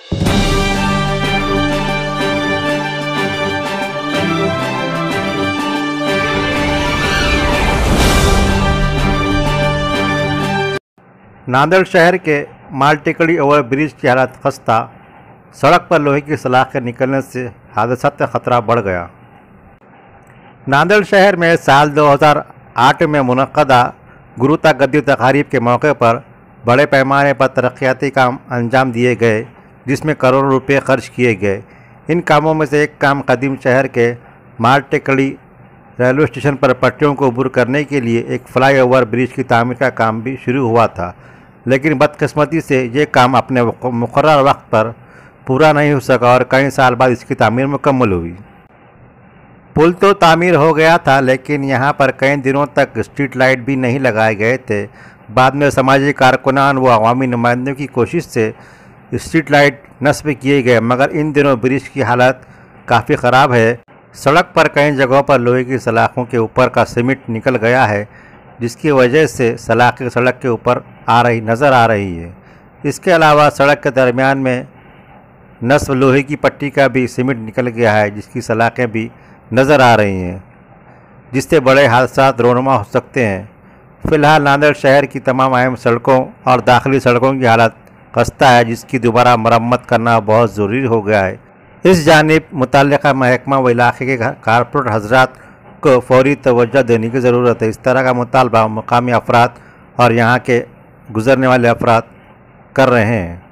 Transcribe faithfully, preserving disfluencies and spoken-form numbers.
नांदेड़ शहर के मालटेकड़ी over bridge की हालत खस्ता। सड़क पर लोहे की सलाखें निकलने से हादसा का खतरा बढ़ गया। नांदेड़ शहर में साल दो हज़ार आठ में मुनक्कदा गुरुता गद्दी तकारीब के मौके पर बड़े पैमाने पर तरक्याती काम अंजाम दिए गए, जिसमें करोड़ों रुपए खर्च किए गए। इन कामों में से एक काम कदीम शहर के मालटेकड़ी रेलवे स्टेशन पर पटरियों को अबूर करने के लिए एक फ्लाईओवर ब्रिज की तामीर का काम भी शुरू हुआ था, लेकिन बदकिस्मती से ये काम अपने मुकर्रर वक्त पर पूरा नहीं हो सका और कई साल बाद इसकी तामीर मुकम्मल हुई। पुल तो तामीर हो गया था, लेकिन यहाँ पर कई दिनों तक स्ट्रीट लाइट भी नहीं लगाए गए थे। बाद में समाजी कारकुनान व अवामी नुमाइंदों की कोशिश से स्ट्रीट लाइट नस्ब किए गए, मगर इन दिनों ब्रिज की हालत काफ़ी ख़राब है। सड़क पर कई जगहों पर लोहे की सलाखों के ऊपर का सीमेंट निकल गया है, जिसकी वजह से सलाखें सड़क के ऊपर आ रही नज़र आ रही है। इसके अलावा सड़क के दरमियान में नस्ब लोहे की पट्टी का भी सीमेंट निकल गया है, जिसकी सलाखें भी नज़र आ रही हैं, जिससे बड़े हादसा रोनुमा हो सकते हैं। फ़िलहाल नांदेड़ शहर की तमाम अहम सड़कों और दाखिली सड़कों की हालत खस्ता है, जिसकी दोबारा मरम्मत करना बहुत ज़रूरी हो गया है। इस जानिब मुतल्लिका महकमा व इलाके के कारपोरेट हजरात को फौरी तवज्जो देने की ज़रूरत है। इस तरह का मुतालबा मुकामी अफराद और यहाँ के गुज़रने वाले अफराद कर रहे हैं।